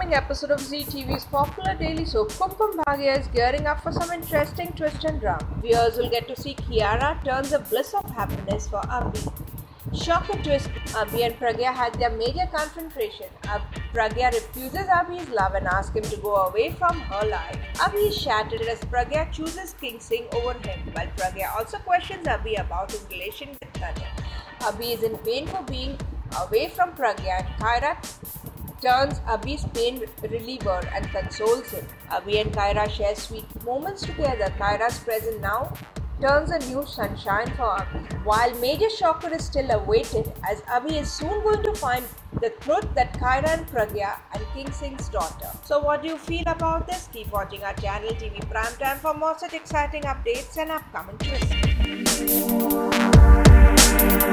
upcoming episode of Zee TV's popular daily soap Kumkum Bhagya is gearing up for some interesting twist and drama. Viewers will get to see Kiara turns a bliss of happiness for Abhi. Shocker twist, Abhi and Pragya had their major confrontation. Pragya refuses Abhi's love and asks him to go away from her life. Abhi is shattered as Pragya chooses King Singh over him, while Pragya also questions Abhi about his relation with Tanya. Abhi is in pain for being away from Pragya and Kaira turns Abhi's pain reliever and consoles him. Abhi and Kaira share sweet moments together. Kaira's presence now turns a new sunshine for Abhi. While major shocker is still awaited, as Abhi is soon going to find the truth that Kaira and Pragya and King Singh's daughter. So what do you feel about this? Keep watching our channel TV Primetime for more such exciting updates and upcoming twists.